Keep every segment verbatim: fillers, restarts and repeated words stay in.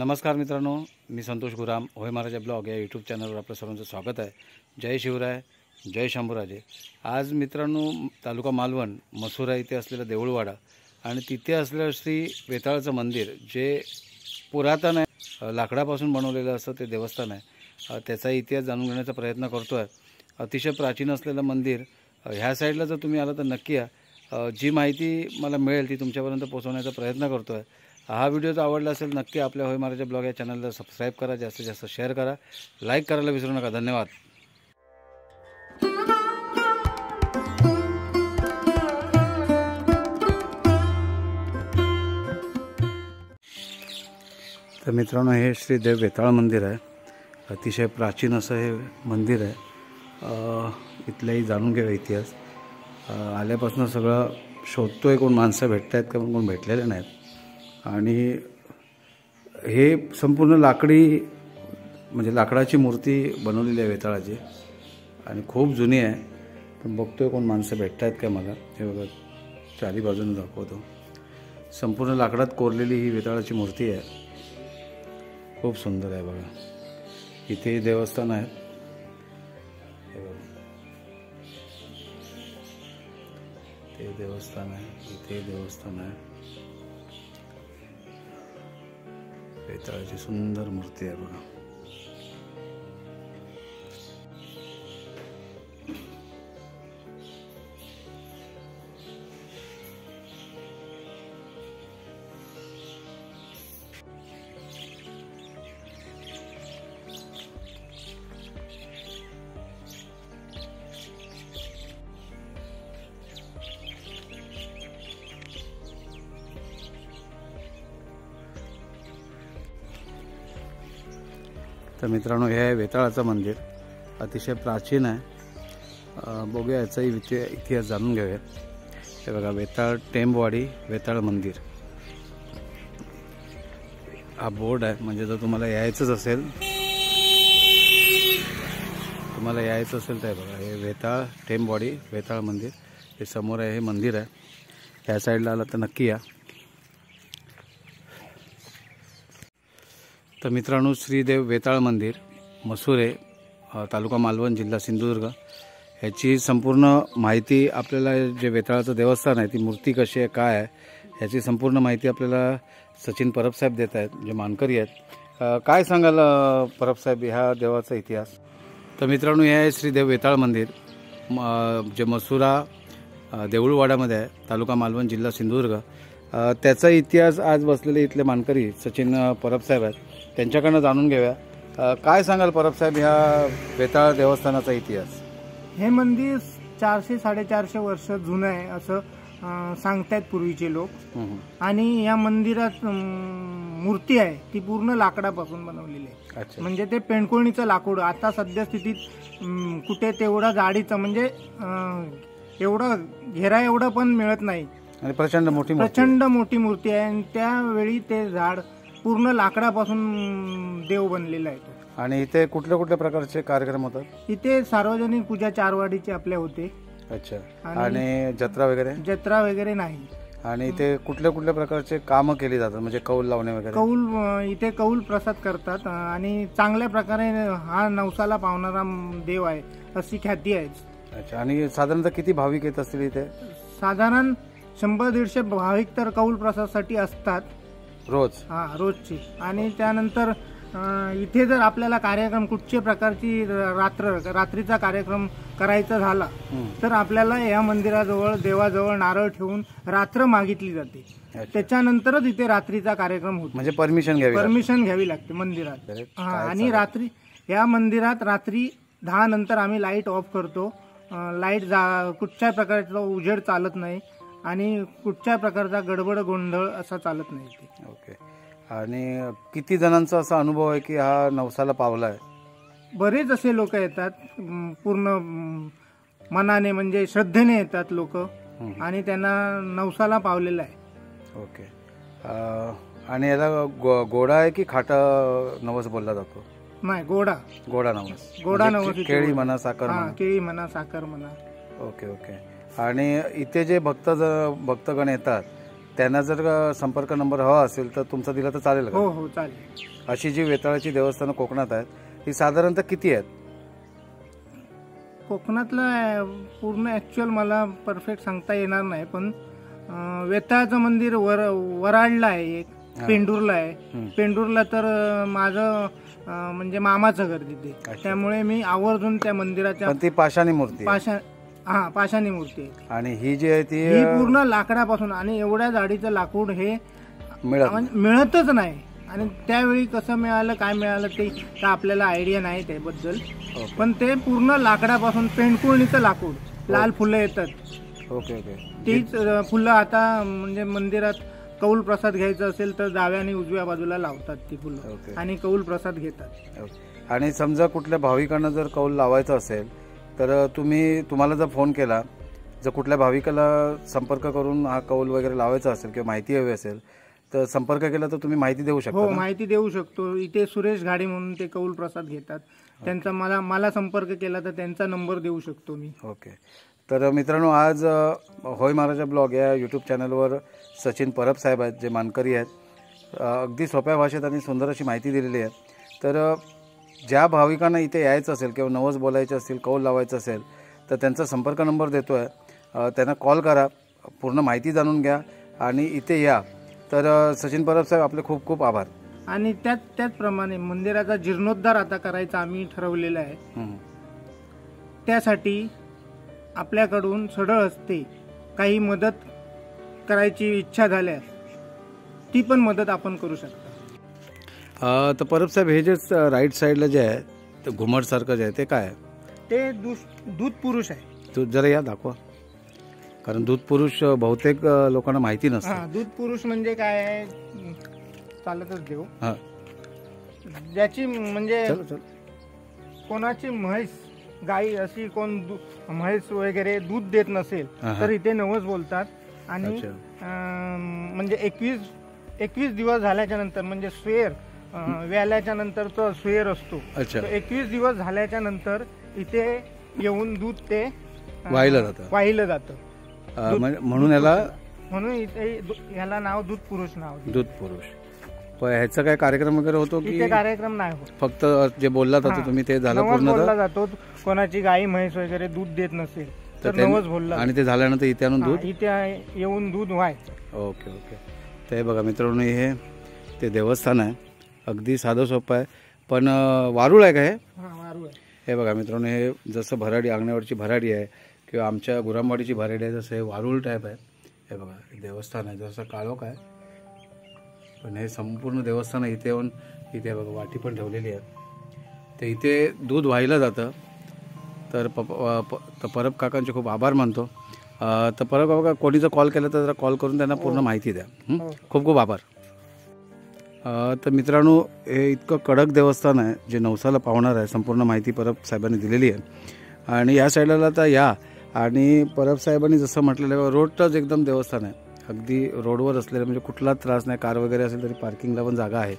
नमस्कार मित्रांनो, मी संतोष गुराम होय महाराजा ब्लॉग या यूट्यूब चॅनलवर आपलं सर्वांचं स्वागत आहे। जय शिवराय, जय शंभूराजे। आज मित्रांनो तालुका मालवण मसुरा इथे असलेला देऊळवाडा आणि तिथे असलेलं श्री वेताळाचं मंदिर जे पुरातन आहे, लाकडापासून बनवलेलं असं ते देवस्थान आहे, त्याचा इतिहास जाणून घेण्याचा प्रयत्न करतो आहे। अतिशय प्राचीन असलेलं मंदिर ह्या साईडला जर तुम्ही आला तर नक्की या। जी माहिती मला मिळेल ती तुमच्यापर्यंत पोहोचवण्याचा प्रयत्न करतो आहे। हा व्हिडिओ जर आवडला असेल नक्की आपल्या होय महाराजा ब्लॉग या चॅनलला सबस्क्राईब करा, जास्तीत जास्त शेअर करा, लाईक करायला विसरू नका। धन्यवाद। तर मित्रांनो हे श्री देव वेताळ मंदिर आहे। अतिशय प्राचीन असं हे मंदिर आहे। इथलाही जाणून घेऊया इतिहास। आल्यापासून सगळं शोधतोय, कोण माणसं भेटत आहेत का कोण भेटलेले नाहीत। आणि हे संपूर्ण लाकडी म्हणजे लाकडाची मूर्ती बनवलेली आहे वेताळाची आणि खूप जुनी आहे। पण बघतोय कोण माणसं भेटत आहेत का मला। हे बघा चारी बाजूने दाखवतो, संपूर्ण लाकडात कोरलेली ही वेताळाची मूर्ती आहे। खूप सुंदर आहे बघा। इथे देवस्थान आहे, हे बघा ते देवस्थान आहे, इथे देवस्थान आहे। वेताळाची सुंदर मूर्ती आहे बघा। तर मित्रांनो हे आहे वेताळाचं मंदिर, अतिशय प्राचीन आहे। बघूया याचाही इतिहास जाणून घेऊया। हे बघा वेताळ टेंबवाडी वेताळ मंदिर हा बोर्ड आहे। म्हणजे जर तुम्हाला यायचंच असेल तुम्हाला यायचं असेल तर बघा हे वेताळ टेंबवाडी वेताळ मंदिर हे समोर आहे, हे मंदिर आहे। ह्या साईडला आला तर नक्की या। तर मित्रांनो श्रीदेव वेताळ मंदिर मसुरे तालुका मालवण जिल्हा सिंधुदुर्ग ह्याची संपूर्ण माहिती आपल्याला, जे वेताळाचं देवस्थान आहे ती मूर्ती कशी आहे काय आहे ह्याची संपूर्ण माहिती आपल्याला सचिन परबसाहेब देत आहेत, जे मानकरी आहेत। काय सांगाल परबसाहेब ह्या देवाचा इतिहास? तर मित्रांनो हे आहे श्रीदेव वेताळ मंदिर जे मसुरा देऊळवाड्यामध्ये आहे, तालुका मालवण जिल्हा सिंधुदुर्ग। त्याचा इतिहास आज बसलेले इथले मानकरी सचिन परबसाहेब आहेत, त्यांच्याकडनं जाणून घेऊया। काय सांगाल परबसाहेब ह्या वेताळ देवस्थानाचा इतिहास? हे मंदिर चारशे साडेचारशे वर्ष जुनं आहे असं सांगतायत पूर्वीचे लोक। आणि या मंदिरात मूर्ती आहे ती पूर्ण लाकडापासून बनवलेली आहे। म्हणजे ते पेंडकोणीचं लाकूड आता सध्या स्थितीत कुठे तेवढा जाडीचं म्हणजे एवढं घेरा एवढं पण मिळत नाही आणि प्रचंड मोठी प्रचंड मोठी मूर्ती आहे। आणि त्यावेळी ते झाड पूर्ण लाकडापासून देव बनलेला आहे। आणि इथे कुठल्या कुठल्या प्रकारचे कार्यक्रम होतात? इथे सार्वजनिक पूजा चारवाडीचे आपले होते। अच्छा। आणि जत्रा वगैरे? जत्रा वगैरे नाही। आणि इथे कुठल्या कुठल्या प्रकारचे कामं केली जातात, म्हणजे कौल लावणे वगैरे? कौल इथे कौल प्रसाद करतात आणि चांगल्या प्रकारे हा नवसाला पावणारा देव आहे अशी ख्याती आहे। अच्छा। आणि साधारणतः किती भाविक येत असतील इथे? साधारण शंभर दीडशे भाविक तर कौल प्रसादासाठी असतात रोज। हा रोजची। आणि त्यानंतर इथे जर आपल्याला कार्यक्रम कुठच्या प्रकारची रात्र रात्रीचा कार्यक्रम करायचा झाला तर आपल्याला या मंदिराजवळ देवाजवळ नारळ ठेवून रात्र मागितली जाते, त्याच्यानंतरच इथे रात्रीचा कार्यक्रम होतो। म्हणजे परमिशन घ्यावी परमिशन घ्यावी लागते मंदिरात। आणि रात्री या मंदिरात रात्री दहा नंतर आम्ही लाईट ऑफ करतो। लाईट कुठच्या प्रकारचा उजेड चालत नाही आणि कुठच्या प्रकारचा गडबड गोंधळ असा चालत नाही। ओके। आणि किती जणांचा असा अनुभव आहे की हा नवसाला पावला आहे? बरेच असे लोक येतात, पूर्ण मनाने म्हणजे श्रद्धेने येतात लोक आणि त्यांना नवसाला पावलेला आहे। ओके। आणि याला गोडा आहे की खाटा नवस बोलला जातो? नाही, गोडा गोडा नवस। गोडा नवस, केळी म्हणा साखर म्हणा? केळी म्हणा साखर म्हणा। Okay okay. आणि इथे जे भक्त भक्तगण येतात त्यांना जर संपर्क नंबर हवा असेल तर तुमचा दिला तर चालेल का? हो हो चालेल. अशी जी वेताळाची देवस्थानं कोकणात आहेत ती साधारणतः किती आहेत? कोकणातलं पूर्ण ॲक्च्युअल मला परफेक्ट सांगता येणार नाही, पण अं, वेताळाचं मंदिर वर वराडला आहे, एक पेंडूरला आहे. पेंडूरला तर अं, माझं अं, म्हणजे मामाचं घर तिथे, त्यामुळे मी आवर्जून त्या मंदिराच्या पण ती पाषाणी मूर्ती आहे. पाषाण हा पाषाणी मूर्ती आहे. आणि ही जी आहे ती ही पूर्ण लाकडापासून, आणि एवढ्या जाडीचं लाकूड हे मिळत म्हणजे मिळतच नाही. आणि त्यावेळी कसं मिळालं काय मिळालं ते तर आपल्याला आयडिया नाही त्याबद्दल, पण ते पूर्ण लाकडापासून पेंडकुळणीचं लाकूड, लाल फुलं येतात. Okay okay. तीच अं, फुलं आता म्हणजे मंदिरात कौल प्रसाद घ्यायचा असेल तर डाव्या आणि उजव्या बाजूला लावतात ती फुलं, ओके. आणि कौल प्रसाद घेतात. ओके. आणि समजा कुठल्या भाविकांना जर कौल लावायचा असेल तर तुम्ही तुम्हाला जर फोन केला, जर कुठल्या भाविकाला संपर्क करून हा कौल वगैरे लावायचा असेल किंवा माहिती हवी असेल तर संपर्क केला तर तुम्ही माहिती देऊ शकता? हो, माहिती देऊ शकतो. इथे सुरेश घाडी म्हणून ते कौल प्रसाद घेतात, त्यांचा मला मला संपर्क केला तर त्यांचा नंबर देऊ शकतो मी. ओके. तर मित्रांनो, आज होय महाराजा ब्लॉग या यूट्यूब चॅनलवर सचिन परब साहेब आहेत, जे मानकरी आहेत. अगदी सोप्या भाषेत आणि सुंदर अशी माहिती दिलेली आहे. तर ज्या भाविकांना इथे यायचं असेल किंवा नवस बोलायचं असेल, कौल लावायचं असेल तर त्यांचा संपर्क नंबर देतो आहे, त्यांना कॉल करा, पूर्ण माहिती जाणून घ्या आणि इथे या. तर सचिन परब साहेब आपले खूप खूप आभार. आणि त्याच त्याचप्रमाणे मंदिराचा जीर्णोद्धार आता करायचा आम्ही ठरवलेला आहे. त्यासाठी आपल्याकडून सढळ हस्ते काही मदत करायची इच्छा झाल्यास ती पण मदत आपण करू शकता. तर परब साहेब, हे जे राईट साईडला जे आहे ते घुमटसारखं जे आहे ते काय आहे? ते दूध पुरुष आहे. तू जरा या दाखवा, कारण दूध पुरुष बहुतेक लोकांना माहिती नसतं. हा, दूध पुरुष म्हणजे काय आहे, चालतच देऊ. हा, ज्याची म्हणजे चल चल कोणाची म्हैस गाई अशी कोण म्हैस वगैरे दूध देत नसेल तर इथे नवस बोलतात. आणि म्हणजे एकवीस एकवीस दिवस झाल्याच्या नंतर, म्हणजे स्वेर व्याल्याच्या नंतर तो स्वेर असतो, एकवीस दिवस झाल्याच्या नंतर इथे येऊन दूध ते वाहिलं जातं वाहिलं जातं म्हणून याला म्हणून इथे याला नाव दूध पुरुष नाव. दूध पुरुष. पण ह्याचा काय कार्यक्रम वगैरे होतो की? इथे कार्यक्रम नाही होत, फक्त जे बोलला जातो तुम्ही ते झालं पूर्ण बोलला जातो. कोणाची गाई म्हैस वगैरे दूध देत नसेल तर नवस बोलला, आणि ते झाल्यानंतर इथे आणून दूध इथे येऊन दूध व्हायचं. Okay okay. ते बघा मित्रांनो, हे ते देवस्थान आहे, अगदी साधं सोपं आहे, पण वारूळ आहे का हे? वारूळ आहे. हे बघा मित्रांनो, हे जसं भराडी अंगणावरची भराडी आहे किंवा आमच्या गुरांवाडीची भराडी आहे तसं हे वारूळ टाईप आहे. हे बघा देवस्थान आहे, जसं काळोख आहे, पण हे संपूर्ण देवस्थान इथे येऊन इथे बघा वाटी पण ठेवलेली आहे. ते इथे दूध वाहिलं जातं. तर प प परब काकांचे खूप आभार मानतो. तर परब काका, कोणी जर कॉल केला तर जरा कॉल करून त्यांना पूर्ण माहिती द्या. खूप खूप आभार. तर मित्रांनो, हे इतकं कडक देवस्थान आहे जे नवसाला पावणार आहे. संपूर्ण माहिती परब साहेबांनी दिलेली आहे. आणि या साईडला आता या, आणि परब साहेबांनी जसं म्हटलेलं आहे रोडच एकदम देवस्थान आहे, अगदी रोडवर असलेलं, म्हणजे कुठलाच त्रास नाही. कार वगैरे असेल तरी पार्किंगला पण जागा आहे.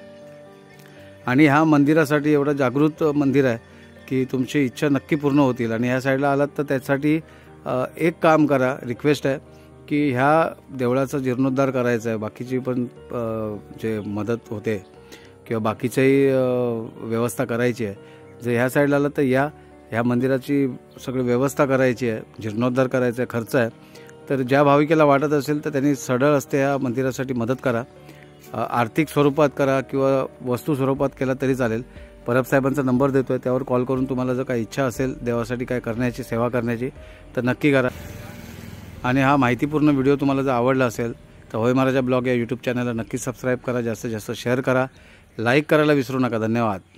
आणि ह्या मंदिरासाठी एवढं जागृत मंदिर आहे की तुमची इच्छा नक्की पूर्ण होतील. आणि ह्या साईडला आलात तर त्यासाठी एक काम करा, रिक्वेस्ट आहे की ह्या देवळाचा जीर्णोद्धार करायचा आहे. बाकीची पण जे मदत होते किंवा बाकीच्याही व्यवस्था करायची आहे. जर ह्या साईडला आलात तर या, ह्या मंदिराची सगळी व्यवस्था करायची आहे, जीर्णोद्धार करायचा आहे, खर्च आहे. तर ज्या भाविकेला वाटत असेल तर त्यांनी सढळ असते ह्या मंदिरासाठी मदत करा. आर्थिक स्वरूपात करा किंवा वस्तू स्वरूपात केला तरी चालेल. परब साहेबांचा नंबर देतो आहे, त्यावर कॉल करून तुम्हाला जर काही इच्छा असेल देवासाठी काय करण्याची, सेवा करण्याची, तर नक्की करा. आणि हा माहितीपूर्ण व्हिडिओ तुम्हाला जर आवडला असेल तर होय महाराजा ब्लॉग या यूट्यूब चॅनलला नक्की सबस्क्राईब करा, जास्तीत जास्त शेअर करा, लाईक करायला विसरू नका. धन्यवाद.